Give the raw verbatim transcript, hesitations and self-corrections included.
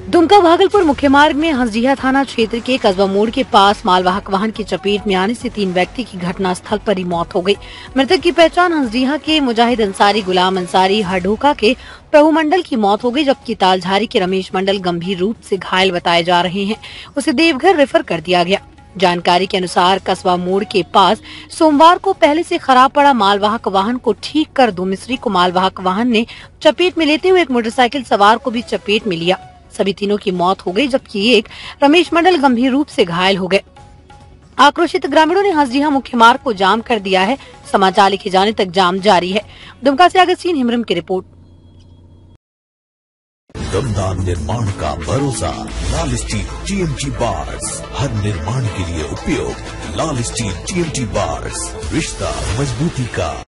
दुमका भागलपुर मुख्य मार्ग में हंसडीहा थाना क्षेत्र के कस्बा मोड़ के पास मालवाहक वाहन की चपेट में आने से तीन व्यक्ति की घटना स्थल पर ही मौत हो गई। मृतक की पहचान हंसडीहा के मुजाहिद अंसारी, गुलाम अंसारी, हरढोका के प्रभु मंडल की मौत हो गई, जबकि तालझारी के रमेश मंडल गंभीर रूप से घायल बताए जा रहे हैं। उसे देवघर रेफर कर दिया गया। जानकारी के अनुसार कस्बा मोड़ के पास सोमवार को पहले से खराब पड़ा मालवाहक वाहन को ठीक कर दो मिस्त्री को मालवाहक वाहन ने चपेट में लेते हुए एक मोटरसाइकिल सवार को भी चपेट में लिया। सभी तीनों की मौत हो गई, जबकि एक रमेश मंडल गंभीर रूप से घायल हो गए। आक्रोशित ग्रामीणों ने हंसडीहा मुख्य मार्ग को जाम कर दिया है। समाचार लिखे जाने तक जाम जारी है। दुमका से अगस्तीन हिमरम की रिपोर्ट। दमदार निर्माण का भरोसा लाल स्टील टीएमटी बार्स, हर निर्माण के लिए उपयोग लाल स्टील टीएमटी बार्स, रिश्ता मजबूती का।